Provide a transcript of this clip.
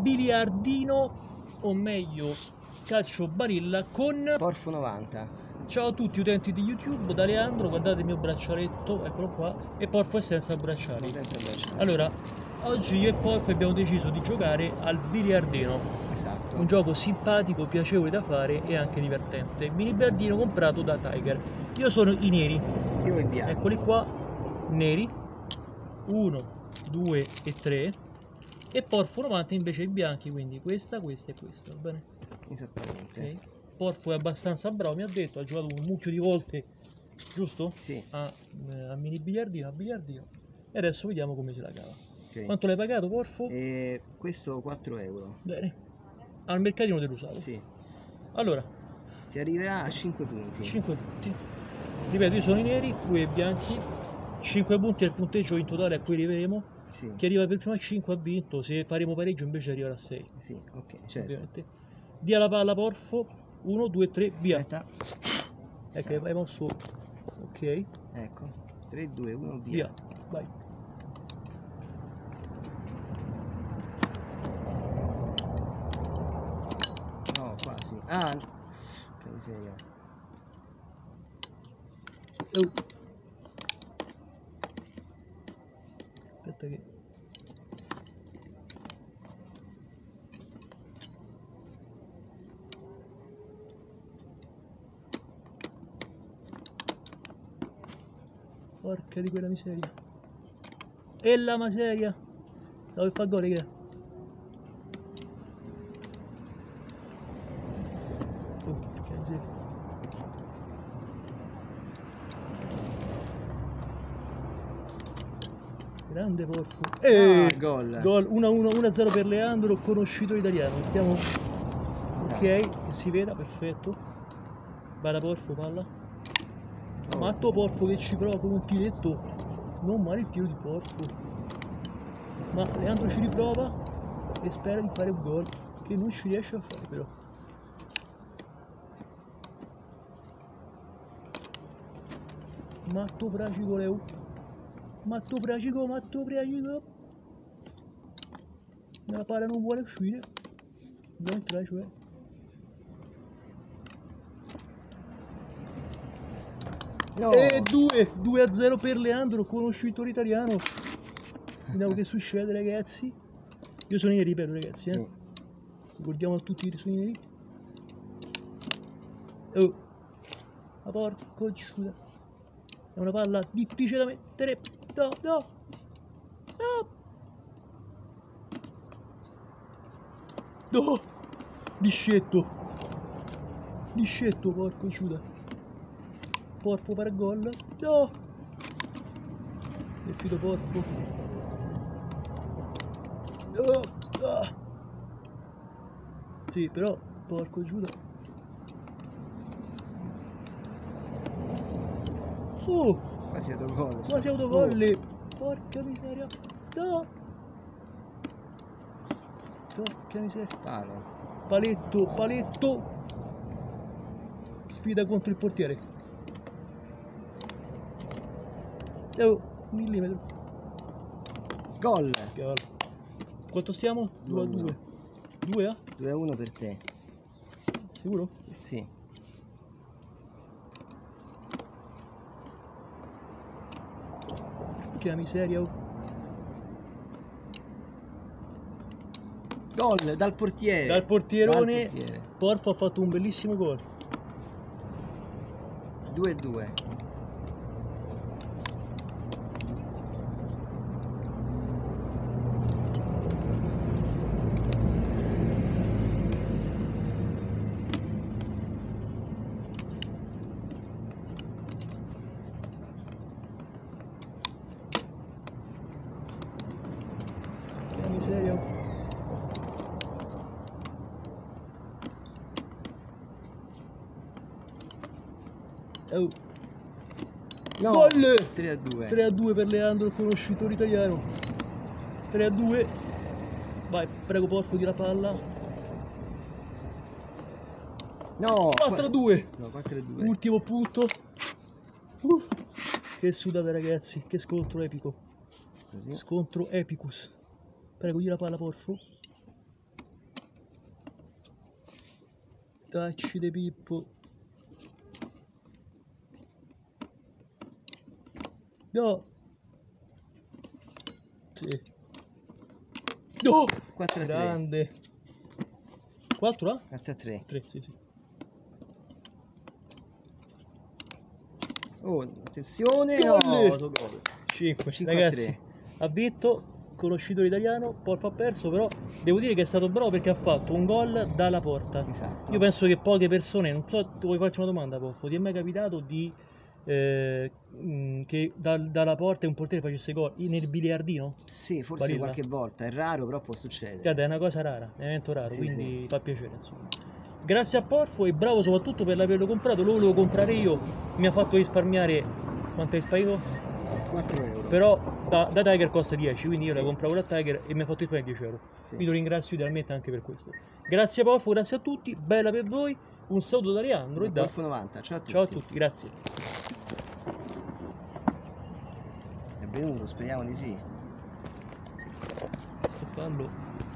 biliardino, o meglio calcio barilla con Porfo 90. Ciao a tutti utenti di YouTube, da Leandro, guardate il mio braccialetto, eccolo qua, e Porfo è senza bracciali. Senza bracciali. Allora, oggi io e Porfo abbiamo deciso di giocare al biliardino. Esatto. Un gioco simpatico, piacevole da fare e anche divertente. Mini biliardino comprato da Tiger. Io sono i neri. Io i bianchi. Eccoli qua, neri. 1, 2 e 3. E Porfo 90 invece i bianchi, quindi questa e questa, va bene? Esattamente. Ok. Porfo è abbastanza bravo, mi ha detto, ha giocato un mucchio di volte, giusto? Sì. A mini biliardino, a biliardino. E adesso vediamo come ce la cava. Okay. Quanto l'hai pagato, Porfo? Questo 4 euro. Bene. Al mercatino dell'usato. Sì. Allora, si arriverà a 5 punti. 5 punti. Ripeto, io sono i neri, voi i bianchi. 5 punti è il punteggio in totale a cui arriveremo. Sì. Chi arriva per primo a 5 ha vinto, se faremo pareggio invece arriverà a 6. Sì, ok, certo. Ovviamente. Dia la palla, Porfo. 1, 2, 3, via. Aspetta. Ecco, hai mosso. Ok. Ecco. 3, 2, 1, via. Via. Vai. No, quasi. Ah, che miseria. Aspetta che... Porca di quella miseria. E la miseria. Stavo per far gol, che? Porca miseria. Grande Porfo. Gol. Gol 1-1, 1-0 per Leandro, conoscitore italiano. Mettiamo ok, che si veda, perfetto. Vai da Porfo, palla. Matto Porfo che ci prova con un tiretto. Non male il tiro di Porfo. Ma Leandro ci riprova e spera di fare un gol che non ci riesce a fare però. Matto fragico Leo. Matto fragico. La palla non vuole uscire. Non entra, cioè. No. E 2-0 per Leandro, conoscitore italiano. Vediamo che succede, ragazzi. Io sono neri, ripeto, ragazzi, Sì. Ricordiamo a tutti che sono neri. Oh, ma porco giuda. È una palla difficile da mettere. No. Discetto, porco giuda. Porfo per gol. No. È finito Porfo. Sì, però, porco giuda. Quasi autogol. Quasi autogol. Porca miseria. No. Porca miseria. Palo. Paletto. Sfida contro il portiere. Millimetro. Gol. Quanto stiamo? 2-2. 2 a? 2-1 per te. Sicuro? Sì. Che miseria. Gol dal portiere. Dal portierone. Porfo ha fatto un bellissimo gol. 2-2. Che miseria. Oh. No. Gol! 3-2. 3-2 per Leandro, il conoscitore italiano. 3-2. Vai, prego Porfo di la palla. No. 4-2. No, 4-2. Ultimo punto. Che sudate ragazzi, che scontro epico. Così. Scontro epicus. Prego di la palla Porfo. Tacci di Pippo. No. Sì. No. 4-3. Grande. 4 a? 4-3. 3, sì, sì. Oh, attenzione! Gol! No, 5. 5-3. Ragazzi, ha vinto, conoscitore italiano, Porfo ha perso, però devo dire che è stato bravo perché ha fatto un gol dalla porta. Esatto. Io penso che poche persone, non so, vuoi farci una domanda, Porfo? Ti è mai capitato di che dalla porta un portiere facesse gol nel biliardino? Sì, forse Barilla? qualche volta, è raro, però può succedere. Cioè, è una cosa rara, è un evento raro, Sì, quindi fa piacere, insomma. Grazie a Porfo e bravo soprattutto per averlo comprato, lo volevo comprare io, mi ha fatto risparmiare, quanto hai sparato? 4 euro. Però da Tiger costa 10, quindi io Sì. la compravo da Tiger e mi ha fatto risparmiare 10 euro. Sì. Quindi lo ringrazio idealmente anche per questo. Grazie Porfo, grazie a tutti, bella per voi, un saluto da Leandro e da... Porfo 90, ciao a tutti. Ciao a tutti, grazie. È venuto, speriamo di sì. Sto fallo